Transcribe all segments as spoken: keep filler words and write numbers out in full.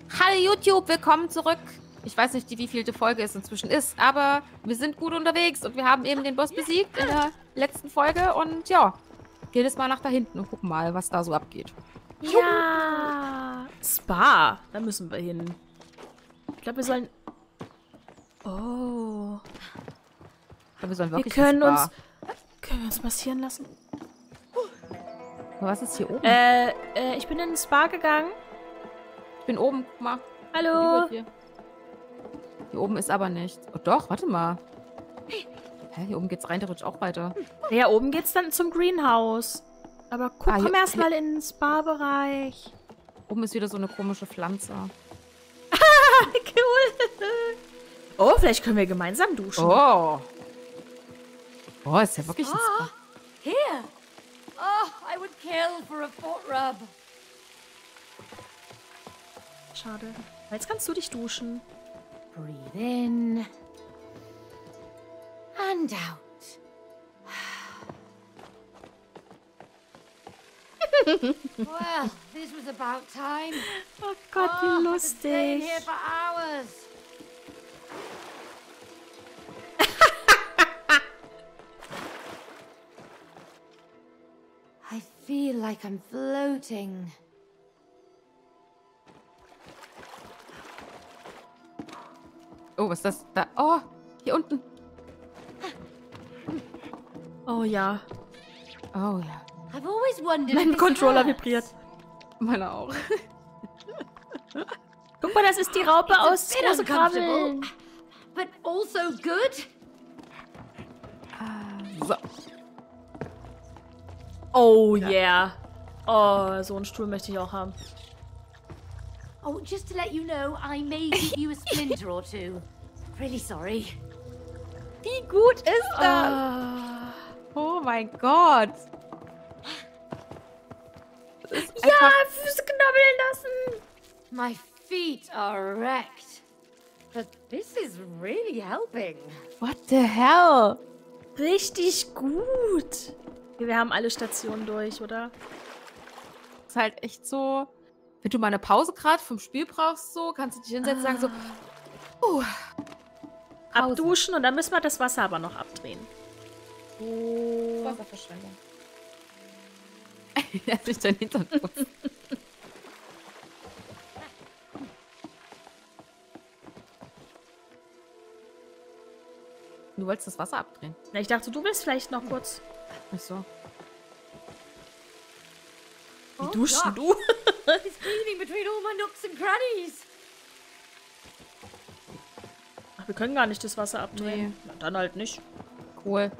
Hallo YouTube, willkommen zurück. Ich weiß nicht, wie vielte Folge es inzwischen ist, aber wir sind gut unterwegs und wir haben eben den Boss besiegt in der letzten Folge und ja, gehen jetzt mal nach da hinten und gucken mal, was da so abgeht. Ja, Spa, da müssen wir hin. Ich glaube, wir sollen... Oh. Ich glaube, wir sollen Wir wirklich können ins Spa. uns... Können wir uns massieren lassen? Was ist hier oben? Äh, äh, ich bin in den Spa gegangen. Ich bin oben, guck mal. Hallo. Hier. Hier oben ist aber nichts. Oh doch, warte mal. Hä, hier oben geht's rein theoretisch auch weiter. Ja, oben geht's dann zum Greenhouse. Aber guck, Ah, hier- komm erst mal in den Spa-Bereich. Oben ist wieder so eine komische Pflanze. Cool. Oh, vielleicht können wir gemeinsam duschen. Oh. Oh, ist ja wirklich ein Spa. Here! Oh, I would kill for a foot rub. Schade. Jetzt kannst du dich duschen. Breathe in. And out. Well, this was about time. Oh Gott, Oh, wie I could stay lustig. here for hours. I feel like I'm floating. Oh, was ist das? Da. Oh, hier unten. Oh ja. Oh ja. I've always wondered if Mein this Controller hurts. vibriert. Meine auch. Guck mal, das ist die Raupe It's a aus bit Große uncomfortable, Krabbeln. but also good. So. Oh yeah. Oh, so einen Stuhl möchte ich auch haben. Oh, just to let you know, I may give you a splinter or two. Really sorry. Wie gut ist das? Ah. Oh mein Gott. Das ist Ja, einfach- Füße knabbeln lassen. My feet are wrecked. But this is really helping. What the hell? Richtig gut. Wir haben alle Stationen durch, oder? Das ist halt echt so, wenn du mal eine Pause gerade vom Spiel brauchst, so, kannst du dich hinsetzen und sagen so, uh, Pause. Abduschen und dann müssen wir das Wasser aber noch abdrehen. Oh. Wasserverschwendung. Er hat sich dein Hintern putzt. Du wolltest das Wasser abdrehen. Na, ich dachte, du willst vielleicht noch kurz. Ach so. Wie Oh, duschst gosh. du? It's cleaning between all my nooks and crannies. Ach, wir können gar nicht das Wasser abdrehen. Nee. Na, dann halt nicht. Cool.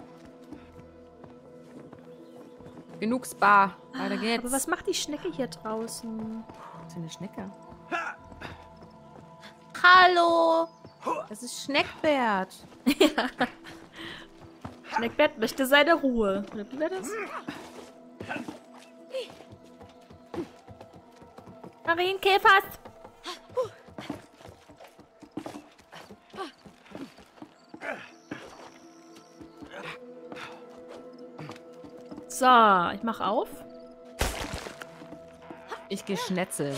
Genug Spa. Weiter geht's. Aber was macht die Schnecke hier draußen? Was für eine Schnecke? Hallo! Das ist Schneckbert. Schneckbert möchte seine Ruhe. Oder wie war das? Marienkäfers! So, ich mach auf. Ich geh schnetzeln.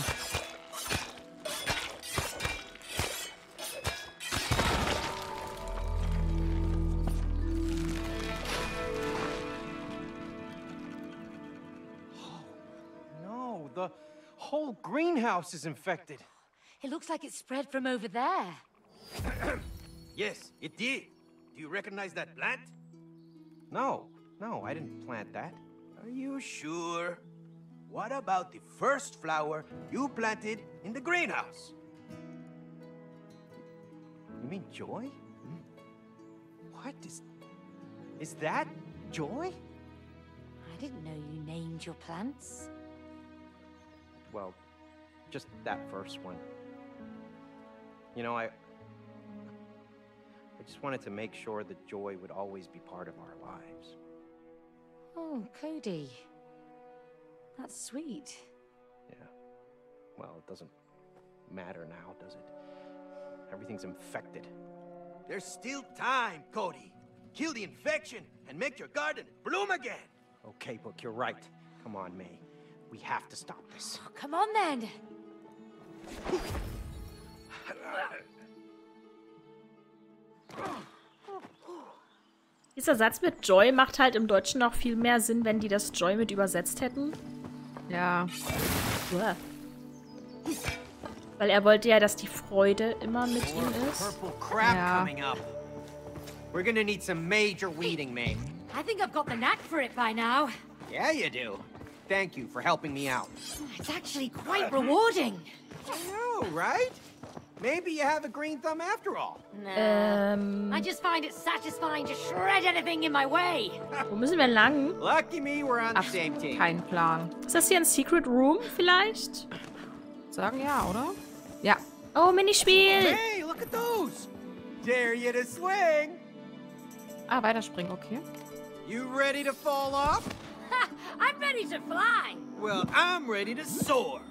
No, the whole greenhouse is infected. It looks like it spread from over there. Yes, it did. Do you recognize that plant? No, no, I didn't plant that. Are you sure? What about the first flower you planted in the greenhouse? You mean Joy? What is... Is that Joy? I didn't know you named your plants. Well, just that first one. You know, I... I just wanted to make sure that Joy would always be part of our lives. Oh, Cody. That's sweet. Yeah. Well, it doesn't matter now, does it? Everything's infected. There's still time, Cody. Kill the infection and make your garden bloom again. Okay, look, you're right. Come on, May. We have to stop this. Oh, come on then. Dieser Satz mit Joy macht halt im Deutschen noch viel mehr Sinn, wenn die das Joy mit übersetzt hätten. Ja. Uah. Weil er wollte ja, dass die Freude immer mit ihm ist. Purple crap Yeah. coming up. We're gonna need some major weeding, mate. I think I've got the knack for it by now. Yeah, you do. Thank you for helping me out. It's actually quite rewarding. I know, right? Maybe you have a green thumb after all. Nah. Ähm, I just find it satisfying to shred anything in my way. wo müssen wir lang? Lucky me, we're on the same Absolut team. kein Plan. Ist das hier ein Secret Room vielleicht? Sagen ja, oder? Ja. Oh, Minispiel! Hey, look at those! Dare you to swing! Ah, weiterspringen, okay. You ready to fall off? Ha! I'm ready to fly. Well, I'm ready to soar.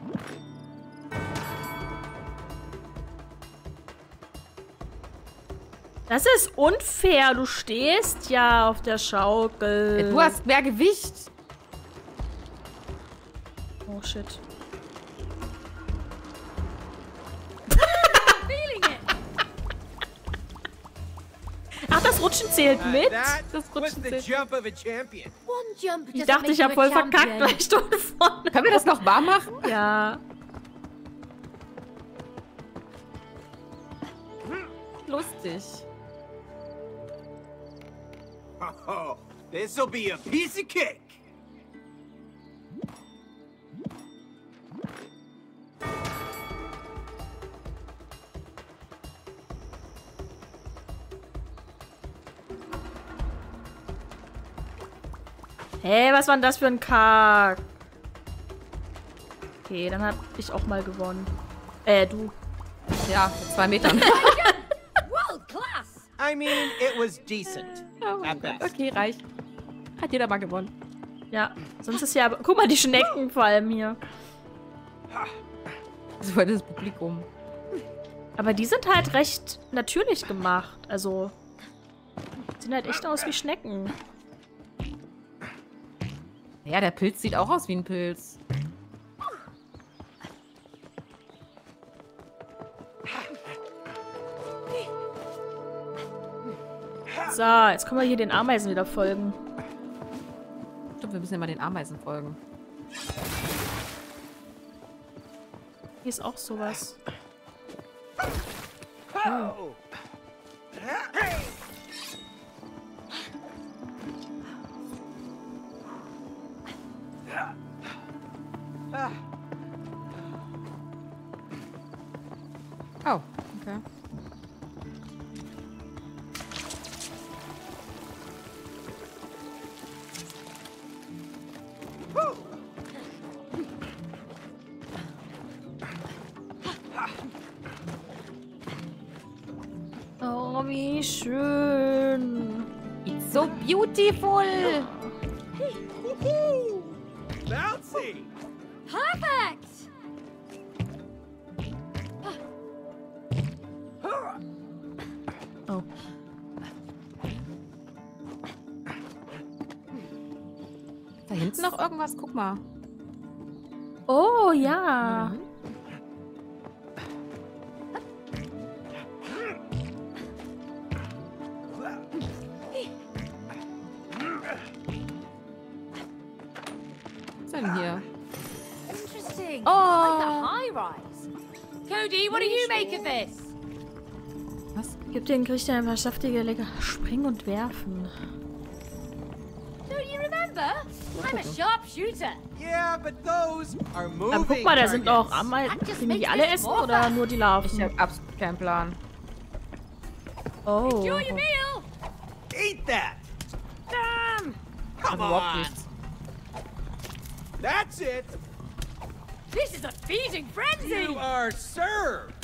Das ist unfair. Du stehst ja auf der Schaukel. Ja, du hast mehr Gewicht. Oh, shit. Feeling it. Ach, das Rutschen zählt Uh, mit? that Das was Rutschen the zählt. jump of a champion. One jump Ich doesn't dachte, make ich you habe a voll verkackt, champion. gleich Stunde vorne. Können wir das noch warm machen? Ja. Lustig. Oh, this'll be a piece of cake. Hey, was war denn das für ein Kack? Okay, dann hab ich auch mal gewonnen. Äh, du. Ja, mit zwei Metern. World class. I mean, it was decent. Oh mein At Gott. best. Okay, reicht. Hat jeder mal gewonnen. Ja, sonst ist ja... Guck mal, die Schnecken vor allem hier. Das war das Publikum. Aber die sind halt recht natürlich gemacht. Also, sehen halt echt aus wie Schnecken. Ja, der Pilz sieht auch aus wie ein Pilz. So, jetzt können wir hier den Ameisen wieder folgen. Stimmt, wir müssen ja mal den Ameisen folgen. Hier ist auch sowas. Oh. Oh, okay. Oh, wie schön. It's so beautiful. Woohoo! Bouncy! Perfect. Oh. Da hinten noch irgendwas? Guck mal. Oh, ja. Was ist denn hier? Interesting. Oh. Like a high rise. Cody, what do you make of this? Was? Gib den Krichter ein paar saftige Lecker. Springen und werfen. Don't you remember? I'm a sharpshooter. Yeah, but those are moving Aber guck mal, da sind auch targets. Ameisen. That just Können die makes alle this essen more oder fun. nur die Ich Larven? habe absolut keinen Plan. Oh. Enjoy your meal. Eat that! Damn. Come Also überhaupt on! nichts. That's it! This is a feeding frenzy. You are served!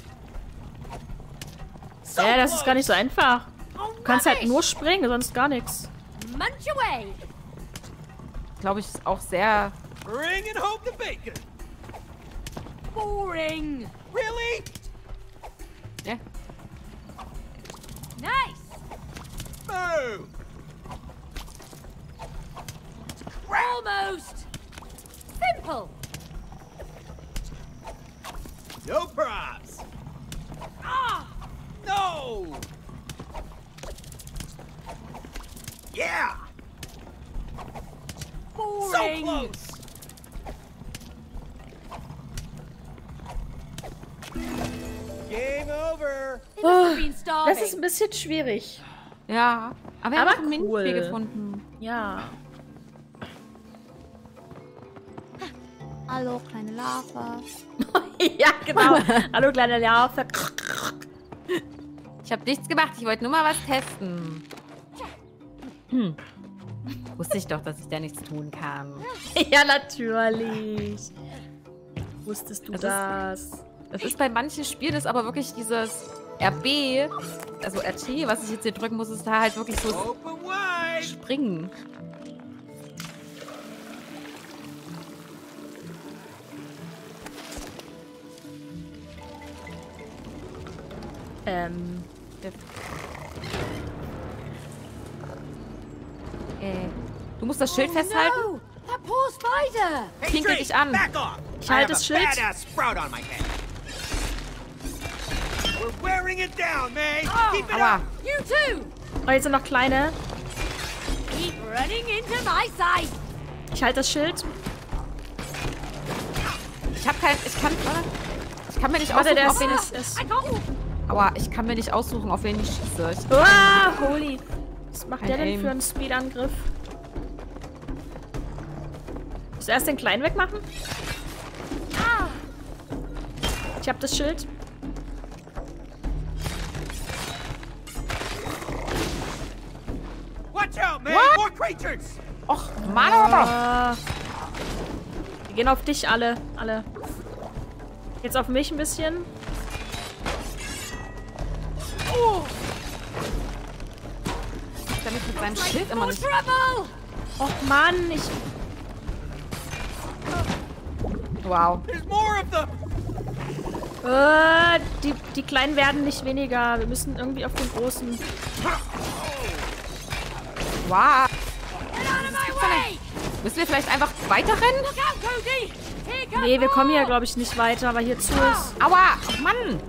So Ja, das ist gar nicht so close. einfach. Oh, Du kannst halt rubbish. nur springen, sonst gar nichts. Munch away. Glaube ich, ist auch sehr... Bring it home the bacon! Boring. Really? Ja. Nice. Move! Almost. Simple. No props! Ah. No! Yeah! So Boring. close! Game over! They must have been Das starving. ist ein bisschen schwierig. Ja. Aber wir Aber haben einen cool. Minztee gefunden. Ja. Hallo, kleine Larve. Ja, genau. Hallo, kleine Larve. Ich habe nichts gemacht. Ich wollte nur mal was testen. Hm. Wusste ich doch, dass ich da nichts tun kann. Ja, natürlich. Wusstest du Das das? Das ist bei manchen Spielen ist aber wirklich dieses R B, also R T, was ich jetzt hier drücken muss, ist da halt wirklich so Open wide! springen. Ähm. Äh, du musst das Schild festhalten. No, that poor spider. Hey, Pinkel Drake, dich an. back off! Ich I halte have das a Schild. badass sprout on my head. We're wearing it down, May! Keep it Aua. up! You too. Oh, jetzt sind noch kleine. Keep running into my side. Ich halte das Schild. Ich habe kein, ich kann, warte. ich kann mir nicht Warte, aussuchen, der auf wen ist... ich, ist, I got. aua, ich kann mir nicht aussuchen, auf wen ich schieße. Ich, ah, holy. Was macht Kein der denn Aim. für einen Speedangriff? Zuerst den kleinen wegmachen? Ah, Ich habe das Schild. Watch out, May! What? More creatures! och, Mann! Ah. Wir gehen auf dich alle. Alle. Jetzt auf mich ein bisschen. Ich kann mich mit seinem Schild immer more nicht... trouble. Och Mann, ich... Wow. There's more of them! Äh, die, die Kleinen werden nicht weniger. Wir müssen irgendwie auf den Großen. Wow. Get out of my way. Müssen wir vielleicht einfach weiterrennen? Look out, Cody. Here comes Nee, wir kommen hier, more. glaube ich, nicht weiter, weil hier zu ist. Aua! Oh, Mann!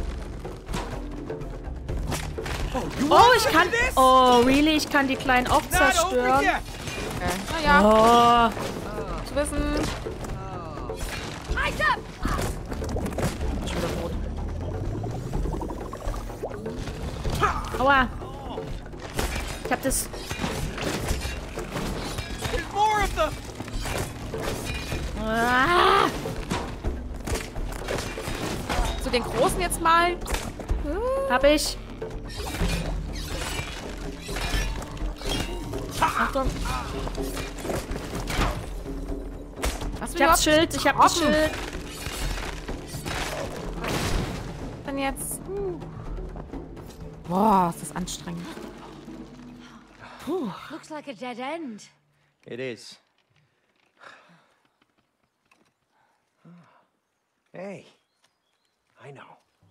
Oh, ich kann... Oh, really? Ich kann die Kleinen auch Not over zerstören. yet! Okay. Naja, Oh. zu wissen. Eyes up. Schon wieder rot. Aua. Ich hab das... There's more of them! Ah. Zu den Großen jetzt mal. Hab ich. Achtung. Was Ich hab das Schild. Ich hab das Offen. Schild. Dann jetzt. Boah, ist das anstrengend. Looks like a dead end. It is. Hey, I know.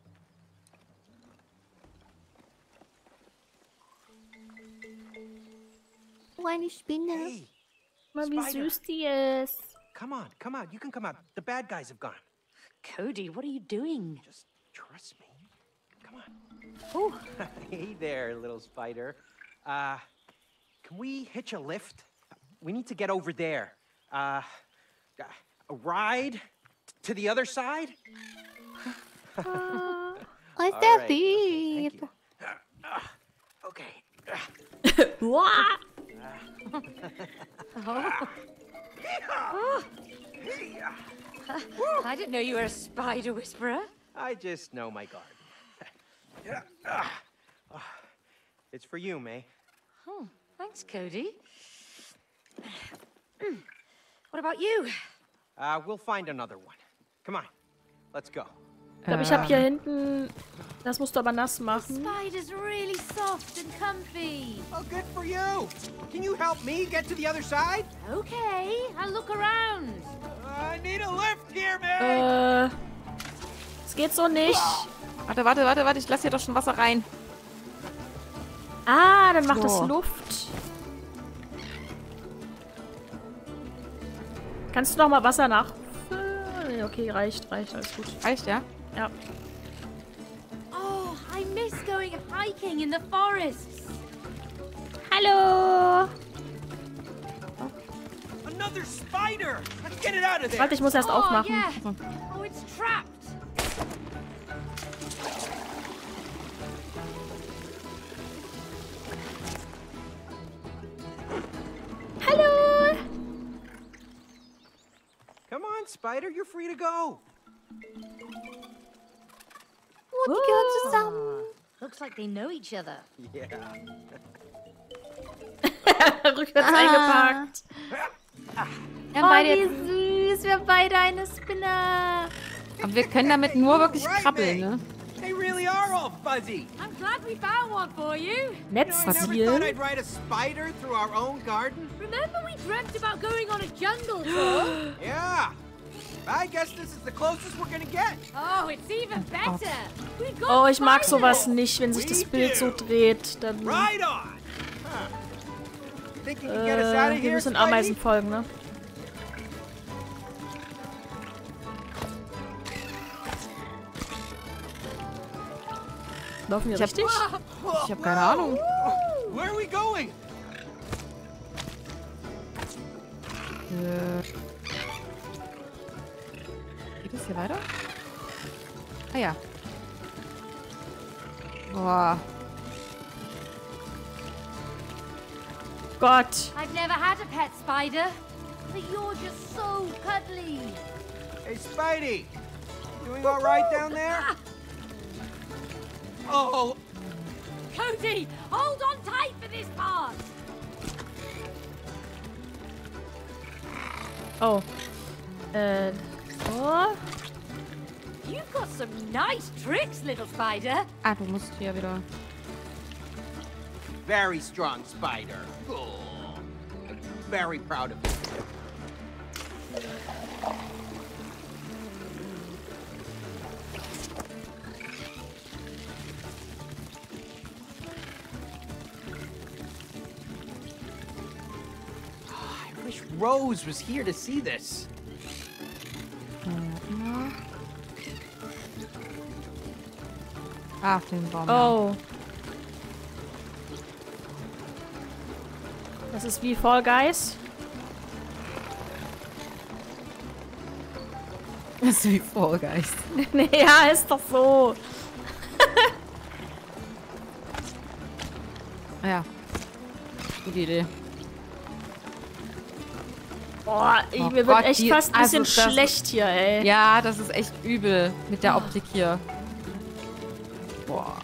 Oh, eine Spinne. Hey, Mal, wie Spider. süß die ist. come on, come on. You can come out. The bad guys have gone. Cody, what are you doing? Just trust me. Come on. Oh, Hey there, little spider. Uh, can we hitch a lift? We need to get over there. Uh, a ride t- to the other side? Was All der right, Dieb? Thank you. Okay. Uah. I didn't know you were a spider whisperer. I just know my garden. Yeah. Ah. Ah. It's for you, May. Oh, thanks, Cody. What about you? Uh, we'll find another one. Come on, let's go. Ich glaube, ich habe hier hinten... Das musst du aber nass machen. Spider's really soft and comfy. Oh, good for you. Can you help me get to the other side? Okay, I'll look around. I need a lift here, May. Äh... Es geht so nicht. Warte, warte, warte, warte. Ich lasse hier doch schon Wasser rein. Ah, dann macht das So. Luft. Kannst du noch mal Wasser nachfüllen? Okay, reicht, reicht, alles gut. Reicht, ja? Ja. Oh, I miss going hiking in the forests. Hallo! Another spider! Let's get it out of there! Warte, ich muss erst Oh, aufmachen. yeah. Oh, it's trapped. Hallo! Come on, spider, you're free to go. Oh, die gehören zusammen. Looks like they know each other. Yeah. Rückwärts Ah. eingepackt. Wir haben Oh, beide wie jetzt, süß. Wir haben beide eine Spinner. aber wir können damit nur wirklich krabbeln, ne? They really are all fuzzy. I'm glad we found one for you. Netz I never thought zielen. I'd ride a spider through our own garden. Remember we dreamt about going on a jungle tour? Yeah. I guess this is the closest we're gonna get. Oh, it's even better. We've got Oh, ich mag spiders. sowas nicht, wenn sich das Bild so dreht. Dann, Right on. Huh. Think you can get us out äh, of wir here, müssen Spidey? Ameisen folgen, ne? Laufen wir Ich hab- richtig? Ich habe keine Ahnung. Where are we going? Äh. Geht es hier weiter? Ah ja. Boah. Gott. I've never had a pet spider, but you're just so cuddly. Hey, Spidey. Doing all right down there? Oh, Cody, hold on tight for this part. Oh. Äh. So. You've got some nice tricks, little spider. Ah, du musst hier wieder. very strong spider. Oh, very proud of you. I wish Rose was here to see this. Ah, auf den Baum. Oh. Das ist wie Fall Guys. Das ist wie Fall Guys. Nee, ja, ist doch so. Ah ja. Gute Idee. Boah, ich, Oh mir Gott, wird echt die- fast ein bisschen also das- schlecht hier, ey. Ja, das ist echt übel mit der Optik hier. Boah.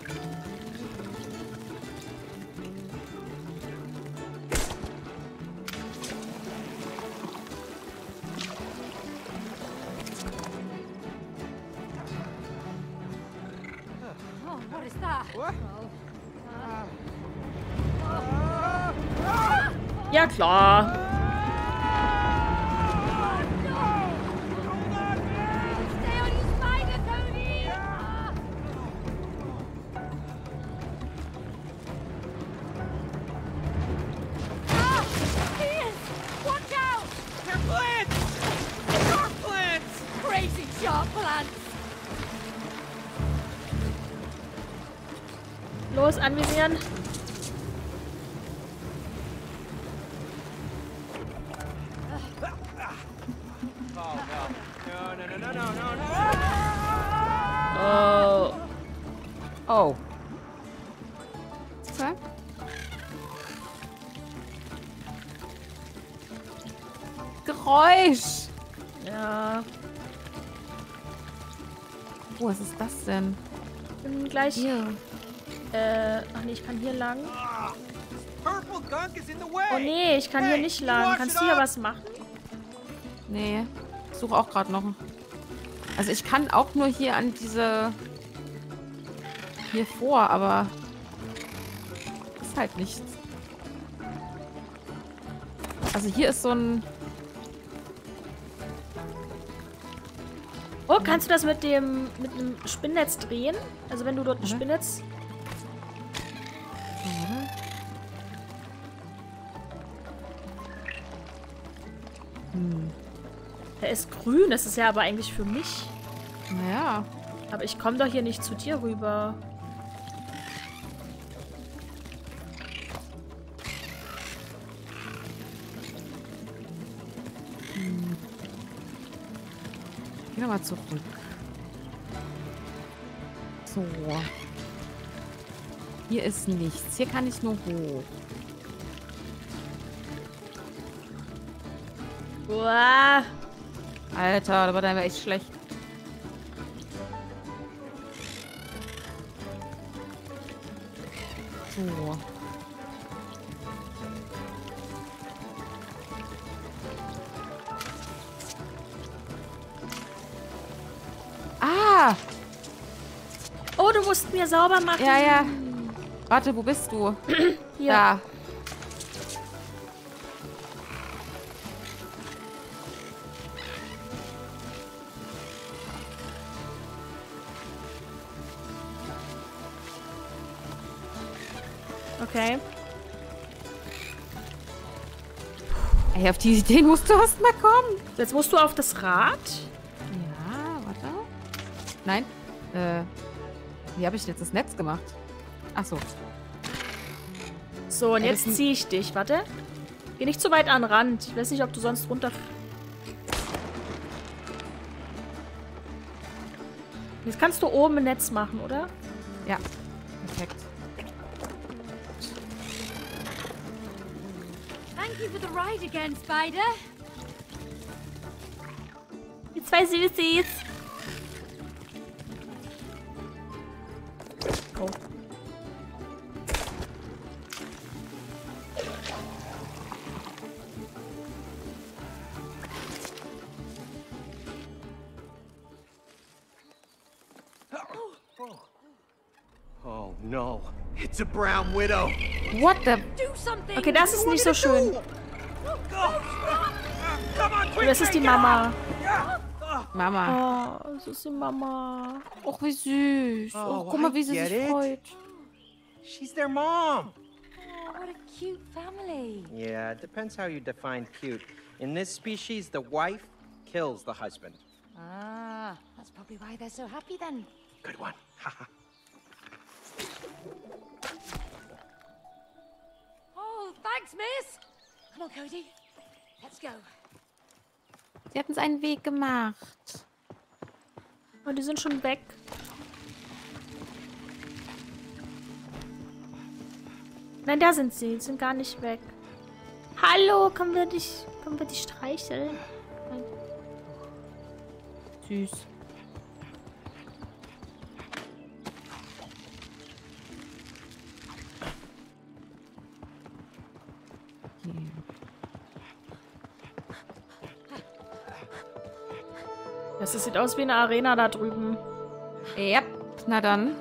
Oh, what is that? What? Ja, klar. Stay on your spider, Cody! Ah. Ah, he is! Watch out! They're plants! Shark plants! Crazy shark plants! Los, anvisieren. Oh, no. No, no, no, no, no, no, no! Oh. Oh. Okay. Geräusch. Ja. Oh, was ist das denn? Bin gleich. Hier. Äh, ach nee, ich kann hier lang. Ah, purple gunk is in the way! Oh nee, ich kann hier Hey, nicht you lang. wash Kannst it du hier up? was machen? Nee. Ich suche auch gerade noch. Also ich kann auch nur hier an diese... Hier vor, aber... Ist halt nichts. Also hier ist so ein... Oh, kannst du das mit dem mit dem Spinnnetz drehen? Also wenn du dort ein Mhm. Spinnnetz... Hm. Der ist grün, das ist ja aber eigentlich für mich. Naja. Aber ich komme doch hier nicht zu dir rüber. Geh nochmal zurück. So. Hier ist nichts. Hier kann ich nur hoch. Uah. Alter, da war der echt schlecht. So. Ah! Oh, du musst mir sauber machen. Ja, ja. Warte, wo bist du? Hier. Da. Okay. Ey, auf die Idee musst du erst mal kommen. Jetzt musst du auf das Rad. Ja, warte. Nein. Äh, wie habe ich jetzt das Netz gemacht? Ach so. So, und Ey, jetzt das- ziehe ich dich. Warte. Geh nicht zu weit an den Rand. Ich weiß nicht, ob du sonst runter... Jetzt kannst du oben ein Netz machen, oder? Ja. Perfekt. Thank you for the ride again, Spider. Die zwei Süßis. Oh. Oh no, it's a brown widow. What the... Do something. Okay, das ist nicht so schön. Come on, quick! Das ist die Mama. Mama. Oh, das ist die Mama. Och, wie süß. Oh, Och, guck mal, wie sie I sich get it. freut. She's their mom. Oh, what a cute family. Yeah, it depends how you define cute. In this species, the wife kills the husband. Ah, that's probably why they're so happy then. Good one. Haha. Oh, thanks, miss. Come on, Cody. Let's go. Sie hat uns einen Weg gemacht. Oh, die sind schon weg. Nein, da sind sie. Die sind gar nicht weg. Hallo, können wir dich, können wir dich streicheln? Nein. Süß. Das sieht aus wie eine Arena da drüben. Yep. Na dann.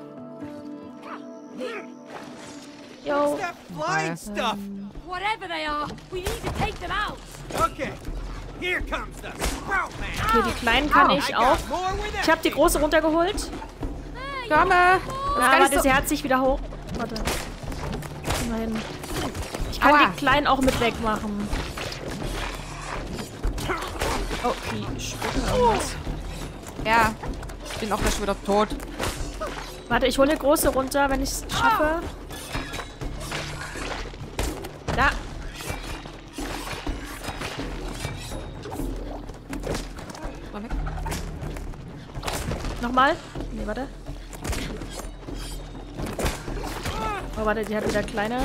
Jo. That flying stuff. Whatever they are, we need to take them out. Okay, here comes the sprout man. Hier, die kleinen kann ich auch. More with Ich habe die große runtergeholt. Komme. Ja, gar nicht warte, so- sie hat sich wieder hoch. Warte. Immerhin. Ich kann Aua. die kleinen auch mit wegmachen. Oh, die spucken irgendwas. Ja. Ich bin auch gleich wieder tot. Warte, ich hole die große runter, wenn ich es schaffe. Da. Mal weg. Nochmal. Nee, warte. Oh, warte, die hat wieder kleine.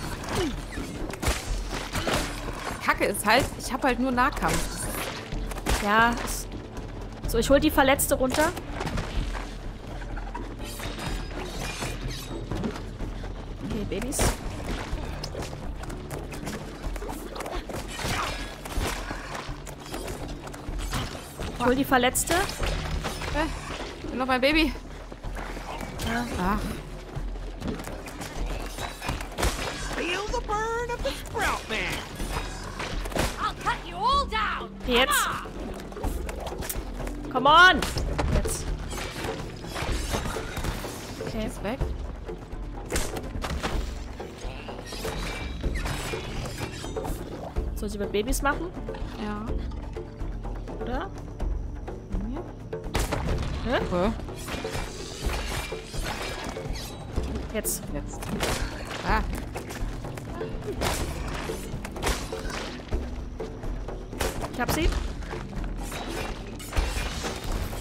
Kacke ist halt, ich habe halt nur Nahkampf. Ja. Ist... So, ich hole die Verletzte runter. Okay, Babys. Ich hol die Verletzte. Äh, ich bin noch mein Baby. Ja. Ach, Feel the burn of the sprout man. I'll cut you all down. Jetzt. Come on. Jetzt. Okay. ist weg. Soll sie mit Babys machen? Ja. Oder? Ja. Okay. Jetzt. Jetzt. Ah. Ich hab sie.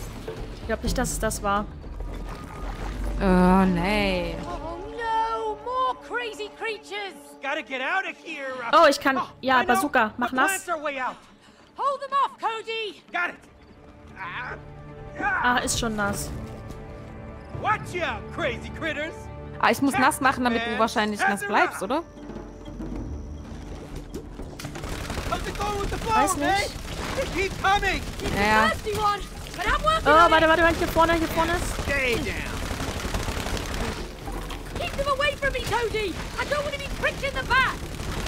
Ich glaube nicht, dass es das war. Oh, nee. Oh no, more crazy creatures! Gotta get out of here. Oh, ich kann... Oh, Ja, I know. Bazooka. Mach The nass. plants are way out. Hold them off, Cody! Got it. Ah, Ah, ist schon nass. watch out, crazy critters. Ah, ich muss nass machen, damit du wahrscheinlich nass bleibst, oder? How's it going with the flow, Weiß man? nicht. They keep coming. Ja, ja. Thirsty one! But I'm working Oh, on warte, warte, warte. Hier vorne, hier vorne ist... Stay down. it! Keep them away from me, Cody! I don't want to be pricked in the back!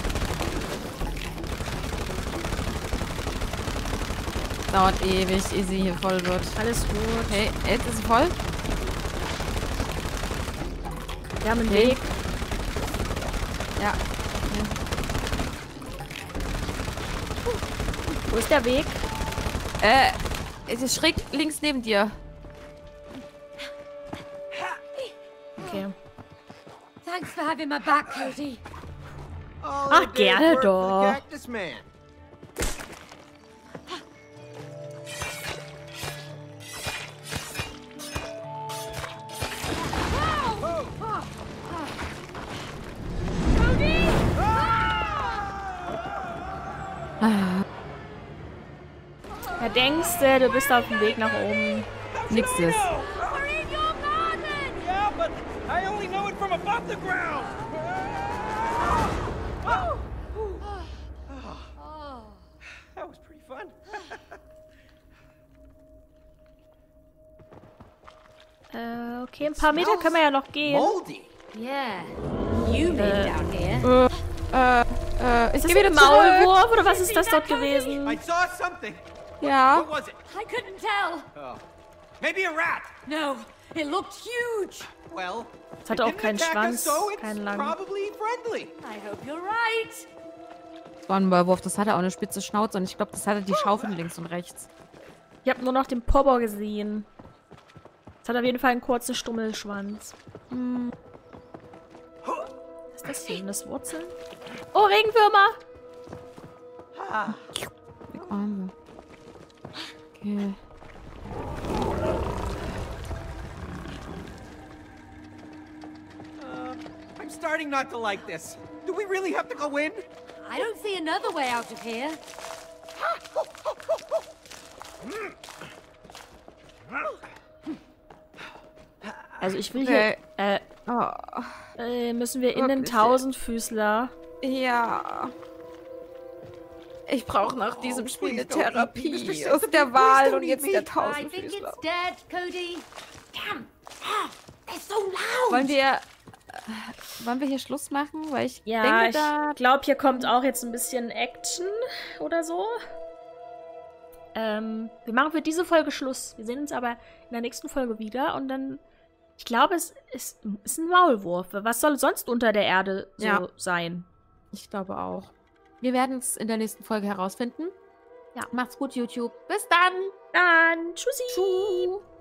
Dauert ewig, ehe sie hier voll wird. Alles gut. Okay, jetzt ist sie voll. Wir haben einen Okay. Weg. Ja. Wo ist der Weg? Äh, es ist schräg links neben dir. Okay. Thanks for having my back, Cody. All Ach, a day's gerne work for doch. the Cactus Man. Cody! Ja, denkst du, du bist auf dem Weg nach oben. Nix ist. We're in your garden! Yeah, but I only know it from above the ground. Oh. That was pretty fun. Äh, okay, ein paar Meter können wir ja noch gehen. Moldy. Yeah. You live down here. Äh, äh, ich Ist das geh wieder ein zurück. Maulwurf oder was ist das dort gewesen? I saw something. Ja. What was it? I couldn't tell. Oh, maybe a rat. No, it looked huge. Well, Es hatte auch it didn't keinen attack us, Schwanz, so it's keinen langen. probably friendly. I hope you're right. Das war ein Maulwurf, das hatte auch eine spitze Schnauze und ich glaube, das hatte die Schaufeln links und rechts. Ich habe nur noch den Pobber gesehen. Es hat auf jeden Fall einen kurzen Stummelschwanz. Hm. Was ist das hier? Das Wurzeln? Oh, Regenwürmer! Wie Arme. Okay. Uh, I'm starting not to like this. Do we really have to go in? I don't see another way out of here. Also ich will Okay. hier... Äh, Oh, äh, müssen wir in den Wirklich? Tausendfüßler? ja. Ich brauche nach diesem Oh, Spiel eine please don't eat me, Therapie. Mister Aus Simpson, der please Wahl don't und eat jetzt me. der I think Tausendfüßler. it's dead, Cody. Damn. Ah, they're so loud. Wollen wir, äh, wollen wir hier Schluss machen? Weil ich Ja, denke, ich da... glaube, hier kommt auch jetzt ein bisschen Action oder so. Ähm, wir machen für diese Folge Schluss. Wir sehen uns aber in der nächsten Folge wieder und dann... Ich glaube, es ist, ist ein Maulwurf. Was soll sonst unter der Erde so Ja. sein? Ich glaube auch. Wir werden es in der nächsten Folge herausfinden. Ja, macht's gut, YouTube. Bis dann. Dann tschüssi. Tschüss.